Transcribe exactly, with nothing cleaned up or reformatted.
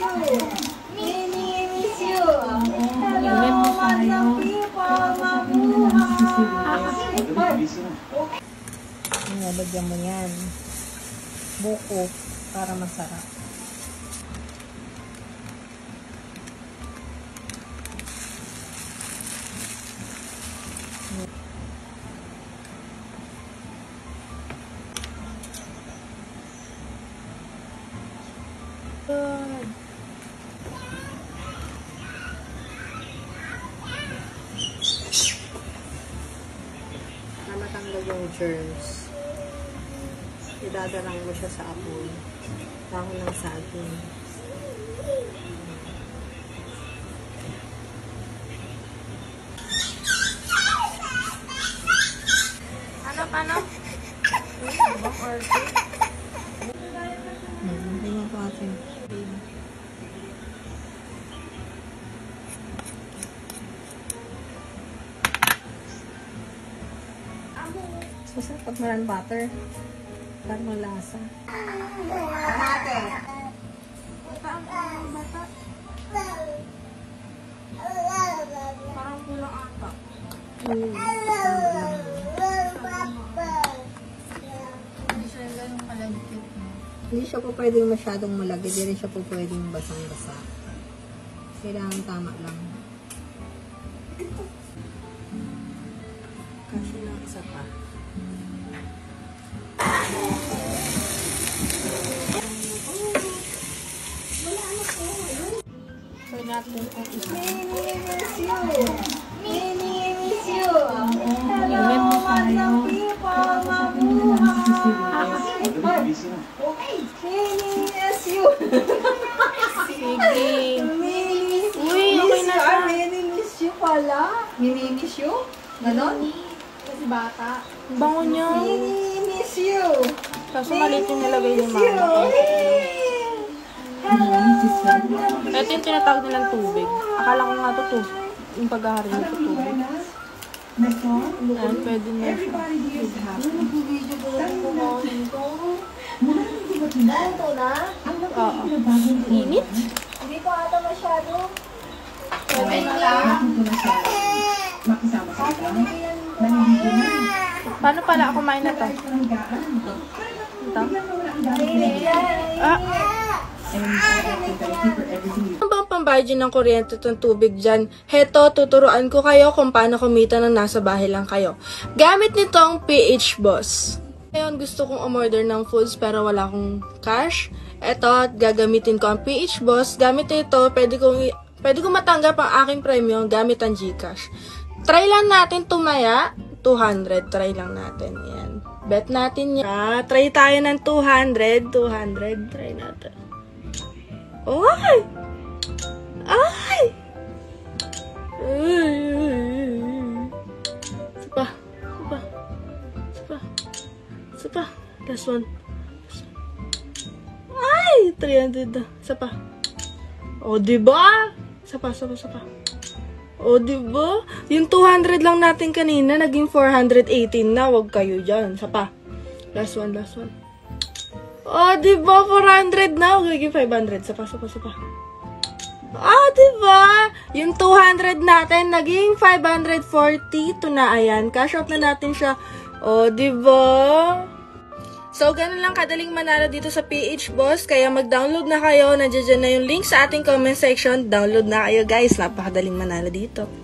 you. Mini miss you. Hello, mga people. Mabuhay. Lagyan mo yan. Buko para masarap. Good. Na matanggal yung germs. Idadalang mo siya sa apoy. Dahon ng saging. Ano, paano? Ibang order. Hmm, tingnan po atin. Masarap pag maraming butter. Para malasa. Ate. Parang kulang ata. Hindi siya ganun kalagkit. Hindi siya po pwedeng masyadong malagay. Hindi rin siya po pwedeng basang-basa. Kailangan tama lang. Kasi lang isa pa. So natin ang isa. Mini miss you. Mini miss you. Hello, mga people. Mabuhay. Mini miss you. Sige. Mini miss you. Uy, okay na siya. Mini miss you pala. Mini miss you? Ganon? Kasi bata. Bango niya. Mini miss you. Kaso maliit yung nilagay ni mama. Ito yung tinatawag nilang tubig. Akala ko nga ito to. Yung pag-ahari nito tubig. Ayan, pwede na siya. Nag-video ko lang kumain ko. Dahil to na? Oo. Init? Hindi ko ata masyado. Pwede na lang. Paano pala ako kumain na to? Ito? Ah! Ano bang pambayad yun ng kuryente at ng tubig dyan? Heto, tuturuan ko kayo kung paano kumita ng nasa bahay lang kayo. Gamit nitong P H Boss. Ngayon, gusto kong umorder ng foods pero wala akong cash. Eto, gagamitin ko ang P H Boss. Gamit ito, pwede kong, pwede kong matanggap ang aking premium gamit ang GCash. Try lang natin tumaya. two hundred, try lang natin. Yan. Bet natin yan. Ah, try tayo ng two hundred. two hundred, try natin. Ay! Ay! Sapa. Sapa. Sapa. Sapa. Last one. Ay! three hundred na. Sapa. O, diba? Sapa, sapa, sapa. O, diba? Yung two hundred lang natin kanina, naging four hundred eighteen na. Huwag kayo dyan. Sapa. Last one, last one. Oh, diba? four hundred na. Huwag five hundred. Sapa, sapa, sapa. Ah, diba? Yung two hundred natin, naging five hundred forty. Ito na, ayan. Cash out na natin siya. Oh, diba? So, ganun lang kadaling manalo dito sa P H Boss. Kaya mag-download na kayo. Nandiyan na yung link sa ating comment section. Download na kayo, guys. Napakadaling manalo dito.